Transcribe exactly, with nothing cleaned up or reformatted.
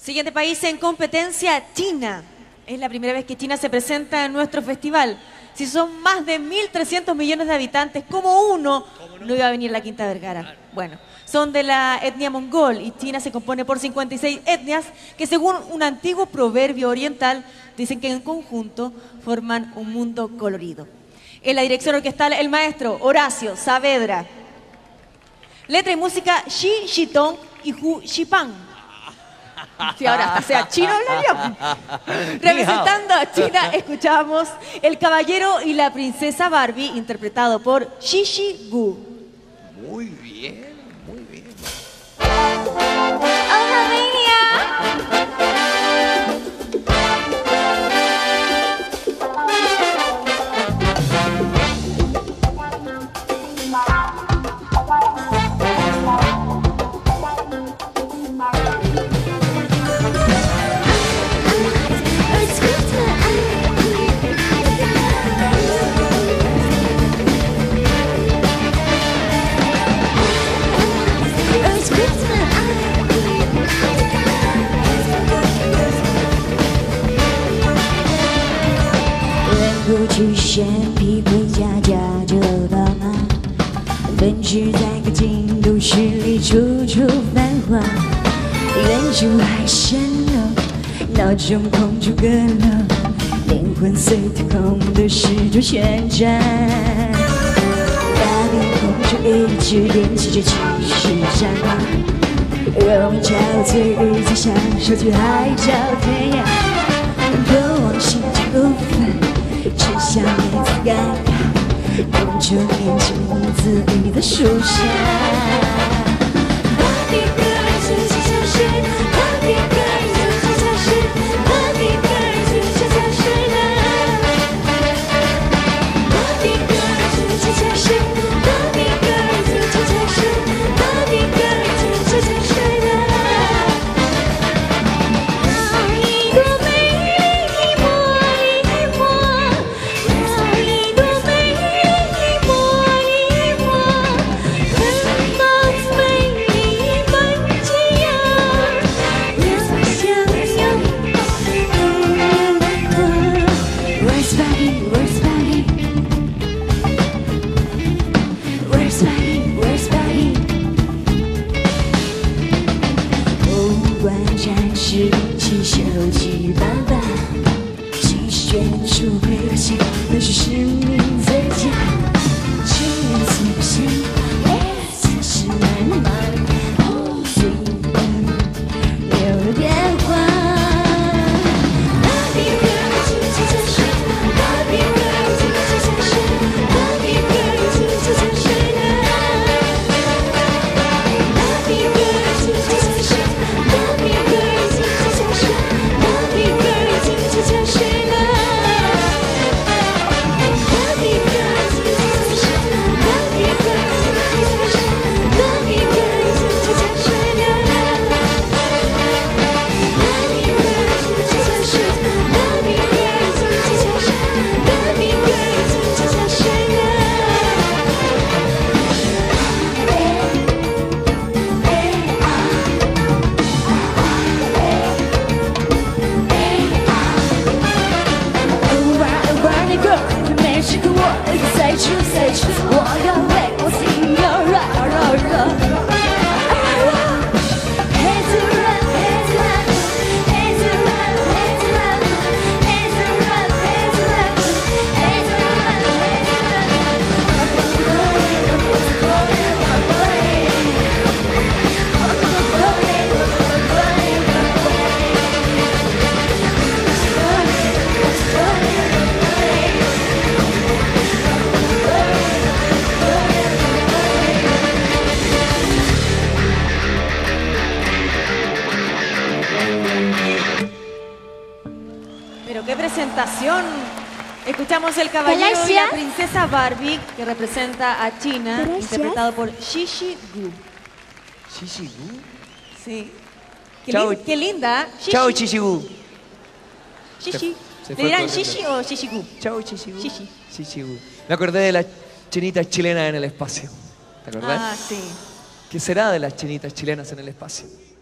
Siguiente país en competencia, China. Es la primera vez que China se presenta en nuestro festival. Si son más de mil trescientos millones de habitantes, como uno no iba a venir la Quinta Vergara. Bueno, son de la etnia mongol y China se compone por cincuenta y seis etnias que, según un antiguo proverbio oriental, dicen que en conjunto forman un mundo colorido. En la dirección orquestal, el maestro Horacio Saavedra. Letra y música, Xi Xitong y Hu Xipang. Si ahora hasta sea chino hablaría. Representando a China, escuchamos El Caballero y la Princesa Barbie, interpretado por Xixi Gu. Muy bien, muy bien. ¡Hola, Menia! 不去先批回家家就到哪，奔驰在个京都市里处处繁华，远处还蜃楼，闹钟空中阁楼，连魂随天空的时钟旋转，大地空中一直点起着七十盏花，若明憔悴日子享受去海角天涯，多望心间无分。只想每次尴尬，公主念着母子语的书下。芭比 girl 自己消失，芭比 girl 自己消失，芭比 girl 自己消失了。芭比 girl 自己消失，芭比 girl 自己消失，芭比 girl 自己消失了。一朵美丽一抹一抹。气手机斑斑，其实出轨和心，那是使命最佳。情人苏醒，其实慢慢，随便留了电话。芭比 girl 自己消失，芭比 girl 自己消失，芭比 girl 自己消失了。芭比 girl 自己消失，芭比 girl 自己消失。再吃再吃，我要为我心要热热热。 Pero qué presentación. Escuchamos El Caballero y la Princesa Barbie, que representa a China, Gracias. interpretado por Xixi Gu. ¿Xixi Gu? Sí. Qué, li qué linda. Xixi. Chao, Xixi Gu. Xixi. ¿Le dirán Xixi o Xixi Gu? Chao, Xixi Gu. Xixi. Xixi Gu. Me acordé de las chinitas chilenas en el espacio. ¿Te acordás? Ah, sí. ¿Qué será de las chinitas chilenas en el espacio?